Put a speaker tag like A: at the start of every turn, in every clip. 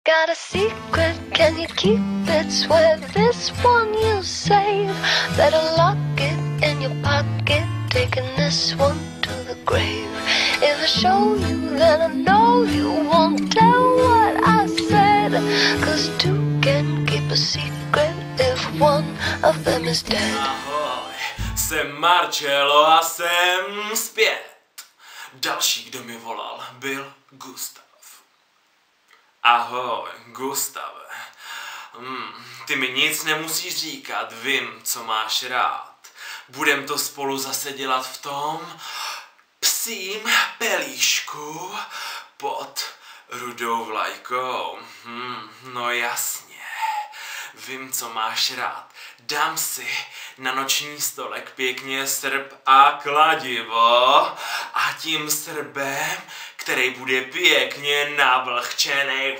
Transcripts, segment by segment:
A: Got a secret, can you keep it? Swear this one you save. Better lock it in your pocket, taking this one to the grave. If I show you, then I know you won't tell what I said. 'Cause two can keep a secret if one of them is dead.
B: Ahoj, jsem Marcello a jsem zpět. Další, kdo mi volal, byl Gustav. Ahoj, Gustave. Ty mi nic nemusíš říkat, vím, co máš rád. Budem to spolu zase dělat v tom psím pelíšku pod rudou vlajkou. No jasně, vím, co máš rád. Dám si na noční stolek pěkně srp a kladivo a tím srbem, který bude pěkně navlhčenej,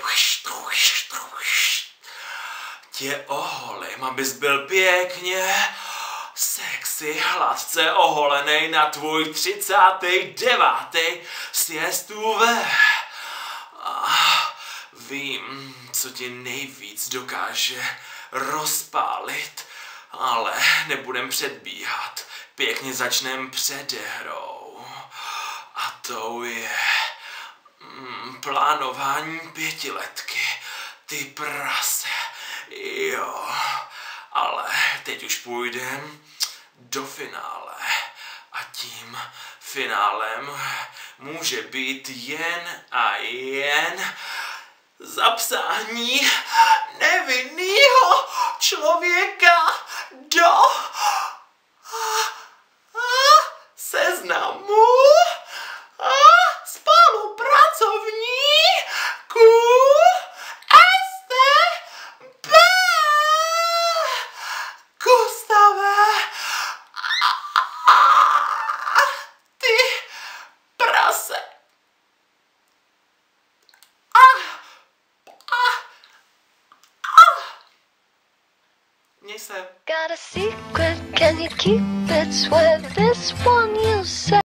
B: tě oholím, abys byl pěkně sexy, hladce oholenej na tvůj 39. siestůve. Vím, co tě nejvíc dokáže rozpálit, ale nebudem předbíhat. Pěkně začnem předehrou. A to je plánování 5letky. Ty prase. Jo. Ale teď už půjdem do finále. A tím finálem může být jen a jen zapsání nevinného člověka do seznamu spolupracovníků STB. Gustave, ty prase. Měj se.
A: Got a secret, can you keep it? Swear this one you say.